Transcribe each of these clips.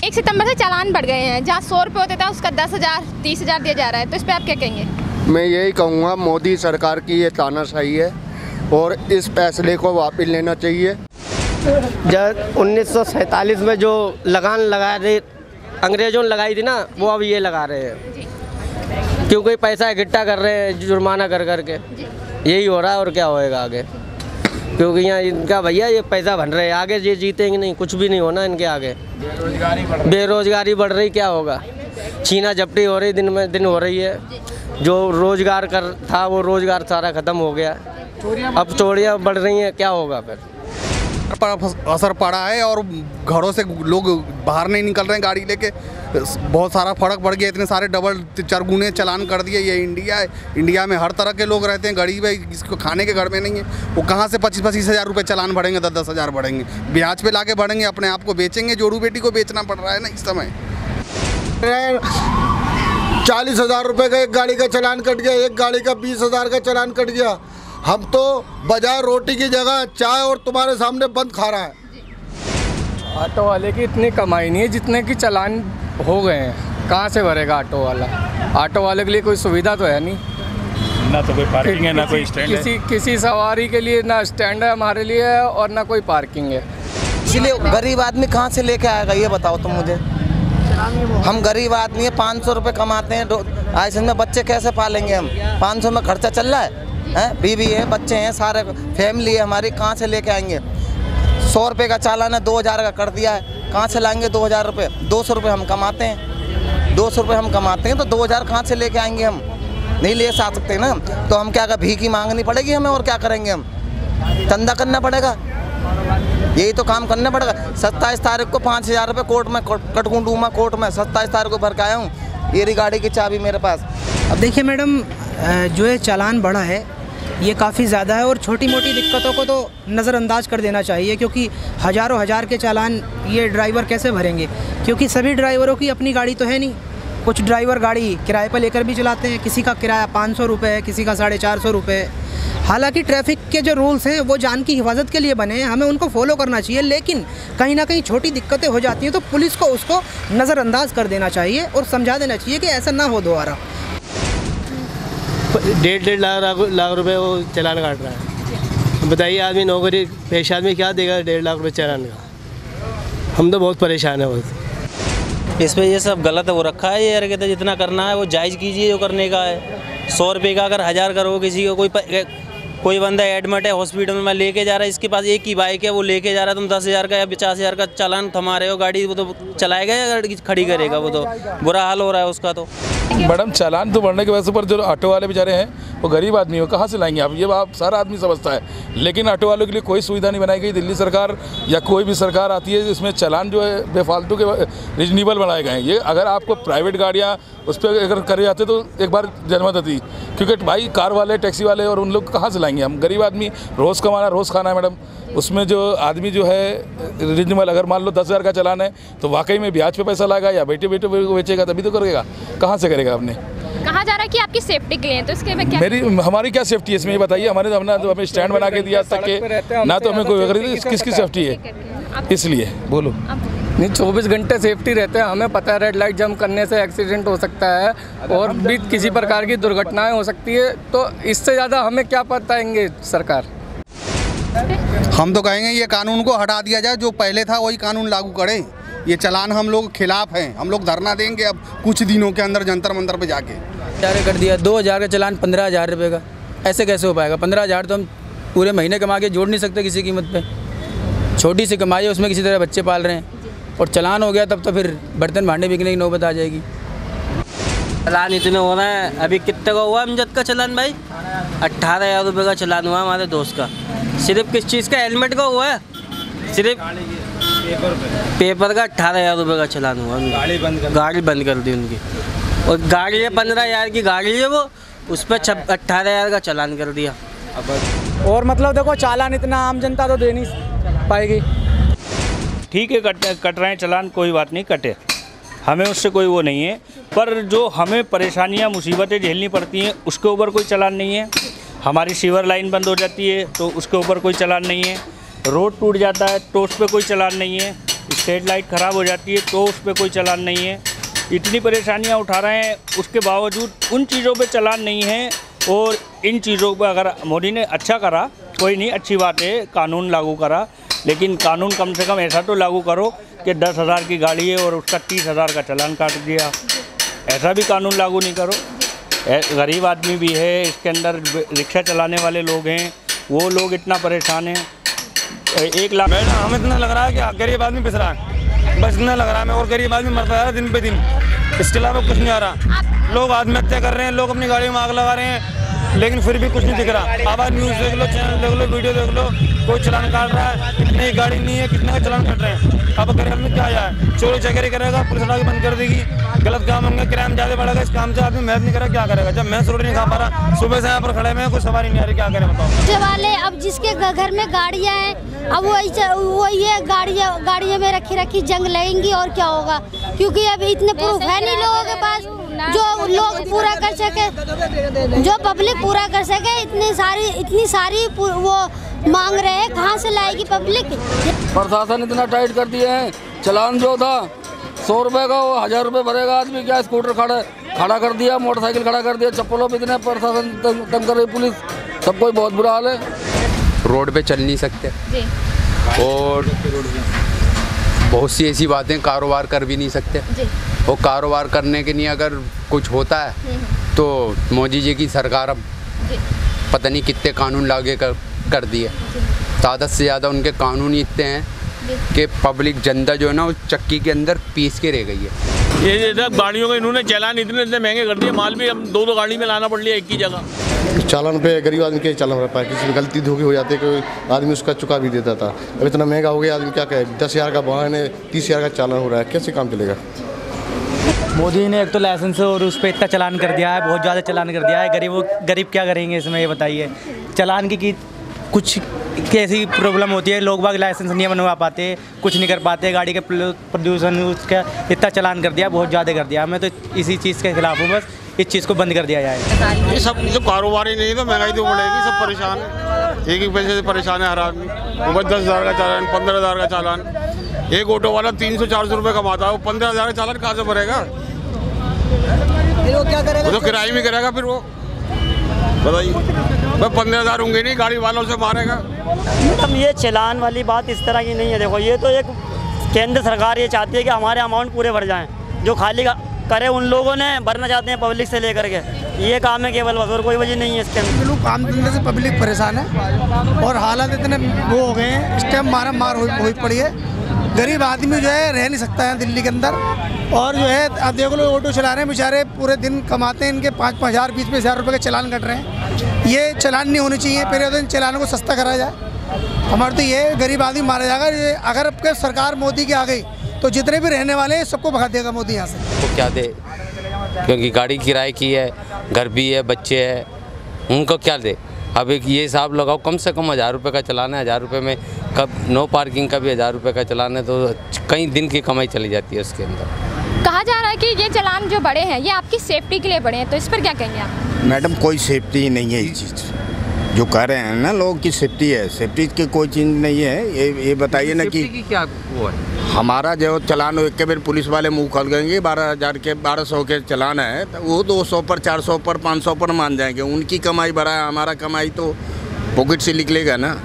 1 सितंबर से चालान बढ़ गए हैं, जहाँ 100 रुपये होता था उसका 10,000 30,000 दिया जा रहा है, तो इस पर आप क्या कहेंगे? मैं यही कहूँगा मोदी सरकार की ये तानाशाही है और इस फैसले को वापस लेना चाहिए। जब 1947 में जो लगान लगा रहे अंग्रेज़ों ने लगाई थी ना, वो अब ये लगा रहे हैं, क्योंकि पैसा इकट्ठा कर रहे हैं जुर्माना कर करके, यही हो रहा है। और क्या होएगा आगे, क्योंकि यहाँ इनका भैया ये पैसा बन रहे हैं, आगे ये जीतेंगे नहीं, कुछ भी नहीं होना इनके आगे। बेरोजगारी बढ़ रही, क्या होगा? छीना झपटी हो रही, दिन में दिन हो रही है। जो रोजगार कर था वो रोजगार सारा ख़त्म हो गया, अब चोरियाँ बढ़ रही हैं, क्या होगा फिर? असर पड़ा है और घरों से लोग बाहर नहीं निकल रहे हैं गाड़ी लेके, बहुत सारा फर्क पड़ गया। इतने सारे डबल चरगुने चालान कर दिए। ये इंडिया है, इंडिया में हर तरह के लोग रहते हैं। गरीब है, जिसको खाने के घर में नहीं है, वो कहाँ से 25-25 हज़ार रुपये चालान बढ़ेंगे, 10-10 हज़ार बढ़ेंगे, ब्याज पे लाके बढ़ेंगे, अपने आप को बेचेंगे। जोड़ू बेटी को बेचना पड़ रहा है ना इस समय। 40,000 रुपये का एक गाड़ी का चालान कट गया, एक गाड़ी का 20,000 का चालान कट गया। हम तो बजाय रोटी की जगह चाय और तुम्हारे सामने बंद खा रहा है। ऑटो वाले की इतनी कमाई नहीं है जितने की चालान हो गए हैं। कहाँ से भरेगा ऑटो वाला? ऑटो वाले के लिए कोई सुविधा तो है नहीं, ना तो कोई पार्किंग है, ना कोई स्टैंड है। किसी सवारी के लिए ना स्टैंड है हमारे लिए और ना कोई पार्किंग है। इसलिए गरीब आदमी कहाँ से लेके आएगा, ये बताओ तुम मुझे। हम गरीब आदमी है, 500 रुपये कमाते हैं, ऐसे में बच्चे कैसे पालेंगे हम? 500 में खर्चा चल रहा है, बीवी है, बच्चे हैं, सारे फैमिली है हमारी, कहाँ से लेके आएंगे? 100 रुपये का चालान है, 2,000 का कर दिया है, कहाँ से लाएंगे 2,000 रुपये? 200 रुपये हम कमाते हैं, 200 रुपये हम कमाते हैं, तो 2,000 कहाँ से लेके आएंगे? हम नहीं ले सकते ना, तो हम क्या भीख मांगनी पड़ेगी हमें, और क्या करेंगे? हम चंदा करना पड़ेगा, यही तो काम करना पड़ेगा। 27 तारीख को 5,000 रुपये कोर्ट में कटकूँ डूमा कोर्ट में 27 तारीख को भर के आया हूँ। ये रही गाड़ी की चाबी मेरे पास। अब देखिए मैडम, जो है चालान बढ़ा है ये काफ़ी ज़्यादा है, और छोटी मोटी दिक्कतों को तो नज़रअंदाज कर देना चाहिए, क्योंकि हज़ारों हज़ार के चालान ये ड्राइवर कैसे भरेंगे? क्योंकि सभी ड्राइवरों की अपनी गाड़ी तो है नहीं। कुछ ड्राइवर गाड़ी किराए पर लेकर भी चलाते हैं, किसी का किराया 500 रुपये है, किसी का 450 रुपये है। हालांकि ट्रैफिक के जो रूल्स हैं वो जान की हिफाजत के लिए बने हैं, हमें उनको फॉलो करना चाहिए, लेकिन कहीं ना कहीं छोटी दिक्कतें हो जाती हैं तो पुलिस को उसको नज़रअंदाज कर देना चाहिए और समझा देना चाहिए कि ऐसा ना हो दोबारा। 1.5 लाख रुपए वो चालान काट रहा है। बताइए, आदमी नौकरी पेशा आदमी क्या देगा 1.5 लाख रुपये चालान का? हम तो बहुत परेशान है बहुत। इस पर ये सब गलत हो रखा है। ये यार कहते जितना करना है वो जायज़ कीजिए, जो करने का है। 100 रुपये का अगर 1000 करो, किसी को कोई बंदा एडमिट है हॉस्पिटल में लेके जा रहा है, इसके पास एक ही बाइक है, वो लेके जा रहा है, तुम 10,000 का या 50,000 का चालान थमा रहे हो, गाड़ी वो तो चलाएगा या गाड़ी खड़ी करेगा? वो तो बुरा हाल हो रहा है उसका। तो मैडम, चालान तो बढ़ने की वजह से, पर जो ऑटो वाले बेचारे हैं वो गरीब आदमी हो, कहाँ से लाएंगे आप? ये आप सारा आदमी समझता है, लेकिन ऑटो वालों के लिए कोई सुविधा नहीं बनाई गई। दिल्ली सरकार या कोई भी सरकार आती है, इसमें चालान जो है बेफालतू के रीजनेबल बनाए गए हैं। ये अगर आपको प्राइवेट गाड़ियाँ उस पर अगर करे जाते तो एक बार जनमत आती, क्योंकि भाई कार वाले, टैक्सी वाले और उन लोग कहाँ से लाएंगे? हम गरीब आदमी रोज़ कमाना, रोज़ खाना है मैडम। उसमें जो आदमी जो है रीजनेबल, अगर मान लो 10,000 का चालान है तो वाकई में ब्याज पे पैसा लाएगा या बेटे बेचेगा, तभी तो करेगा। कहाँ से करेगा? आपने कहा जा रहा है कि आपकी सेफ्टी के लिए, तो इसके में क्या? हमारी क्या सेफ्टी है इसमें, ये बताइए। हमारे हमें स्टैंड बना के दिया तक के ना, तो हमें कोई किसकी सेफ्टी है? इसलिए बोलो नहीं, 24 घंटे सेफ्टी रहते हैं। हमें पता है रेड लाइट जंप करने से एक्सीडेंट हो सकता है और भी किसी प्रकार की दुर्घटनाएं हो सकती है, तो इससे ज़्यादा हमें क्या बताएंगे सरकार? हम तो कहेंगे ये कानून को हटा दिया जाए, जो पहले था वही कानून लागू करें। ये चालान हम लोग खिलाफ हैं, हम लोग धरना देंगे अब कुछ दिनों के अंदर जंतर मंतर पे जाके। जारी कर दिया 2,000 का चालान 15,000 रुपये का, ऐसे कैसे हो पाएगा? 15,000 तो हम पूरे महीने कमा के जोड़ नहीं सकते किसी कीमत पे। छोटी सी कमाई है, उसमें किसी तरह बच्चे पाल रहे हैं, और चालान हो गया तब तो फिर बर्तन भांडे बिकने की नौबत आ जाएगी। चालान इतने हो रहे हैं। अभी कितने का हुआ अमजद का चालान भाई? 18,000 रुपये का चालान हुआ हमारे दोस्त का। सिर्फ किस चीज़ का? हेलमेट का हुआ है, सिर्फ पेपर का 18,000 रुपये का चालान हुआ। गाड़ी बंद कर दी उनकी, और गाड़ी है 15,000 की गाड़ी है वो, उस पर 18,000 का चालान कर दिया। और मतलब देखो, चालान इतना आम जनता तो दे नहीं पाएगी। ठीक है, कट रहे हैं चालान, कोई बात नहीं, कटे, हमें उससे कोई वो नहीं है। पर जो हमें परेशानियां मुसीबतें झेलनी पड़ती हैं उसके ऊपर कोई चालान नहीं है। हमारी सीवर लाइन बंद हो जाती है तो उसके ऊपर कोई चालान नहीं है। रोड टूट जाता है तो उस पर कोई चालान नहीं है। स्ट्रीट लाइट ख़राब हो जाती है तो उस पर कोई चालान नहीं है। इतनी परेशानियां उठा रहे हैं, उसके बावजूद उन चीज़ों पे चालान नहीं है। और इन चीज़ों पर अगर मोदी ने अच्छा करा, कोई नहीं, अच्छी बात है, कानून लागू करा, लेकिन कानून कम से कम ऐसा तो लागू करो कि 10,000 की गाड़ी है और उसका 30,000 का चालान काट दिया। ऐसा भी कानून लागू नहीं करो। गरीब आदमी भी है, इसके अंदर रिक्शा चलाने वाले लोग हैं, वो लोग इतना परेशान हैं। 1 लाख हमें इतना लग रहा है कि गरीब आदमी पिस रहा है, बस इतना लग रहा है। और गरीब आदमी मरता है दिन पे दिन, इसके अलावा कुछ नहीं आ रहा। लोग आत्महत्या कर रहे हैं, लोग अपनी गाड़ी में आग लगा रहे हैं, लेकिन फिर भी कुछ नहीं दिख रहा। अब न्यूज़ देख लो, चैनल देख लो, वीडियो देख लो, कोई चालान काट रहा है, कितनी गाड़ी नहीं है, कितने का चालान काट रहे हैं। अब गरीब में क्या जाए, चोरी चकारी करेगा, पुलिस आगे बंद कर देगी, गलत काम होंगे, क्राइम ज़्यादा बढ़ेगा। इस काम से आदमी मेहनत नहीं करेगा, क्या करेगा? जब मैं रोटी नहीं खा पा रहा, सुबह से यहाँ पर खड़े में कोई सवारी नहीं आ रही, क्या करें बताओ? वाले अब जिसके घर में गाड़ियाँ हैं, अब वो ये गाड़ियाँ में रखी जंग लगेंगी और क्या होगा, क्योंकि अब इतने प्रूफ है नहीं लोगों के पास जो लोग पूरा कर सके, जो पब्लिक पूरा कर सके। इतनी सारी वो मांग रहे हैं, कहाँ से लाएगी पब्लिक? प्रशासन इतना टाइट कर दिए हैं, चालान जो था 100 रुपये का वो 1000 रुपये भरेगा आदमी। क्या स्कूटर खड़ा कर दिया, मोटरसाइकिल खड़ा कर दिया, चप्पलों पे इतने प्रशासन तंग कर रही पुलिस, सब कोई बहुत बुरा हाल है। रोड पे चल नहीं सकते और बहुत सी ऐसी बातें, कारोबार कर भी नहीं सकते। और कारोबार करने के लिए अगर कुछ होता है तो मोदी जी की सरकार अब पता नहीं कितने कानून लागू कर दिए। ज़्यादा से ज़्यादा उनके कानून इतने हैं कि पब्लिक जनता जो है ना उस चक्की के अंदर पीस के रह गई है। ये गाड़ियों के इन्होंने चालान इतने महंगे कर दिए, माल भी हम 2-2 गाड़ी में लाना पड़ लिया एक ही जगह। चालान पे गरीब आदमी के चालान रह पाए, किसी की गलती धोखी हो जाती है, कोई आदमी उसका चुका भी देता था। अब इतना महंगा हो गया, आदमी क्या कहे, 10,000 का वाहन है, 30,000 का चालान हो रहा है, कैसे काम चलेगा? मोदी ने एक तो लाइसेंस और उस पर इतना चालान कर दिया है, बहुत ज़्यादा चालान कर दिया है। गरीब क्या करेंगे इसमें, ये बताइए। चालान की कुछ कैसी प्रॉब्लम होती है, लोग बाग लाइसेंस नहीं बनवा पाते, कुछ नहीं कर पाते, गाड़ी के प्रदूषण उसका इतना चालान कर दिया, बहुत ज़्यादा कर दिया। मैं तो इसी चीज़ के खिलाफ हूँ, बस इस चीज़ को बंद कर दिया जाए। ये सब जो कारोबार ही नहीं तो महंगाई तो बढ़ेगी, सब परेशान है, एक पैसे से परेशान है हर आदमी। वो 10,000 का चालान, 15,000 का चालान। एक ऑटो वाला 300-400 रुपये कमाता है, वो 15,000 का चालान कहाँ से भरेगा? वो क्या करेगा? वो तो किराए में करेगा फिर वो, बताइए। वह 15,000 होंगे नहीं, गाड़ी वालों से मारेगा। मैडम ये चालान वाली बात इस तरह की नहीं है। देखो, ये तो एक केंद्र सरकार ये चाहती है कि हमारे अमाउंट पूरे भर जाएं, जो खाली करे उन लोगों ने भरना चाहते हैं पब्लिक से लेकर के, ये काम है केवल, बस और कोई वजह नहीं है इसके अंदर। लोग काम धंधे से पब्लिक परेशान है और हालात इतने वो हो गए हैं, इस टाइम मार हुई पड़ी है। गरीब आदमी जो है रह नहीं सकता है दिल्ली के अंदर। और जो है आप देख लो, ऑटो चला रहे हैं बेचारे, पूरे दिन कमाते हैं, इनके 5-5 हज़ार 20-20 हज़ार रुपये के चालान कट रहे हैं। ये चालान नहीं होने चाहिए, पहले तो इन चालानों को सस्ता कराया जाए। हमारे तो ये गरीब आदमी मारा जाएगा। अगर अब सरकार मोदी की आ गई तो जितने भी रहने वाले हैं सबको भगा देगा मोदी यहाँ से। तो क्या दे, क्योंकि गाड़ी किराए की है, घर भी है, बच्चे हैं, उनको क्या दे? अब एक ये हिसाब लगाओ, कम से कम 1000 रुपये का चलान है, 1000 रुपये में कब नो पार्किंग का भी 1000 रुपये का चलान है, तो कई दिन की कमाई चली जाती है उसके अंदर। कहा जा रहा है कि ये चालान जो बड़े हैं ये आपकी सेफ्टी के लिए बड़े हैं, तो इस पर क्या कहेंगे आप? मैडम कोई सेफ्टी ही नहीं है, इस चीज़ जो कह रहे हैं ना लोग की सेफ्टी है, सेफ्टी की कोई चीज़ नहीं है। ये बताइए ना कि क्या वो है? हमारा जो चालान एक बार पुलिस वाले मुंह खोल देंगे, 12,000 के 1200 के चालान है, तो वो 200 पर 400 पर 500 पर मान जाएंगे। उनकी कमाई बढ़ा है, हमारा कमाई तो पॉकेट से निकलेगा ना।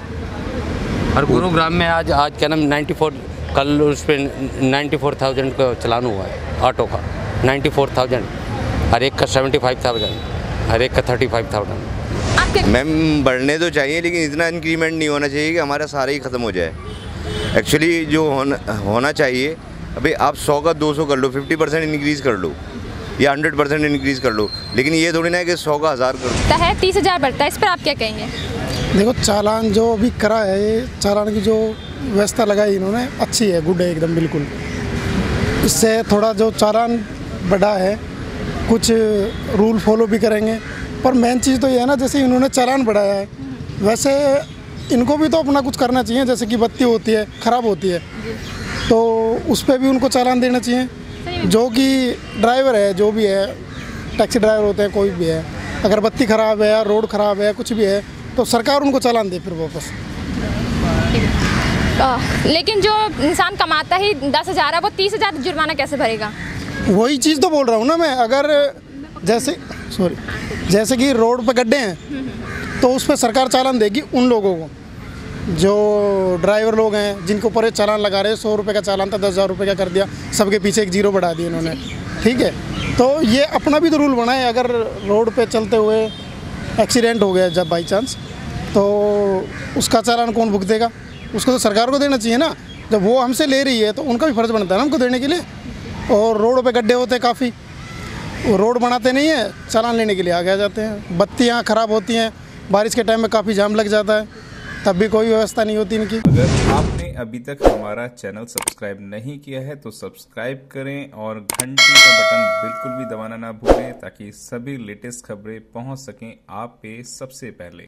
और गुरुग्राम में आज क्या नाम 94, कल उस पर 94,000 का चालान हुआ है ऑटो का, 94,000, हर एक का 75,000, हर एक का 35,000। मैम बढ़ने तो चाहिए, लेकिन इतना इंक्रीमेंट नहीं होना चाहिए कि हमारा सारा ही ख़त्म हो जाए। एक्चुअली जो होना चाहिए, अभी आप 100 का 200 कर लो, 50% इंक्रीज़ कर लो या 100% इंक्रीज़ कर लो, लेकिन ये थोड़ी ना है कि 100 का 1000 कर लो। है 30,000 बढ़ता है, इस पर आप क्या कहेंगे? देखो, चालान जो अभी करा है, ये चालान की जो व्यवस्था लगाई इन्होंने अच्छी है, गुड है एकदम बिल्कुल। इससे थोड़ा जो चालान बढ़ा है, कुछ रूल फॉलो भी करेंगे। पर मेन चीज़ तो ये है ना, जैसे इन्होंने चालान बढ़ाया है, वैसे इनको भी तो अपना कुछ करना चाहिए। जैसे कि बत्ती होती है, ख़राब होती है, तो उस पर भी उनको चालान देना चाहिए। जो कि ड्राइवर है, जो भी है, टैक्सी ड्राइवर होते हैं, कोई भी है, अगर बत्ती ख़राब है या रोड ख़राब है, कुछ भी है, तो सरकार उनको चालान दे फिर वापस। लेकिन जो इंसान कमाता ही 10,000 है वो 30,000 जुर्माना कैसे भरेगा? वही चीज़ तो बोल रहा हूँ ना मैं। अगर जैसे कि रोड पे गड्ढे हैं तो उस पर सरकार चालान देगी उन लोगों को, जो ड्राइवर लोग हैं जिनके ऊपर चालान लगा रहे हैं। 100 रुपये का चालान था 10,000 रुपये का कर दिया, सबके पीछे एक जीरो बढ़ा दिया इन्होंने। ठीक है, तो ये अपना भी तो रूल बना है। अगर रोड पे चलते हुए एक्सीडेंट हो गया जब बाई चांस, तो उसका चालान कौन भुगतेगा? उसको तो सरकार को देना चाहिए ना। जब वो हमसे ले रही है तो उनका भी फर्ज बनता है ना हमको देने के लिए। और रोडों पे गड्ढे होते हैं काफ़ी, वो रोड बनाते नहीं है, चालान लेने के लिए आगे आ जाते हैं। बत्तियाँ ख़राब होती हैं, बारिश के टाइम में काफ़ी जाम लग जाता है, तब भी कोई व्यवस्था नहीं होती इनकी। अगर आपने अभी तक हमारा चैनल सब्सक्राइब नहीं किया है तो सब्सक्राइब करें और घंटी का बटन बिल्कुल भी दबाना ना भूलें, ताकि सभी लेटेस्ट खबरें पहुंच सकें आप पे सबसे पहले।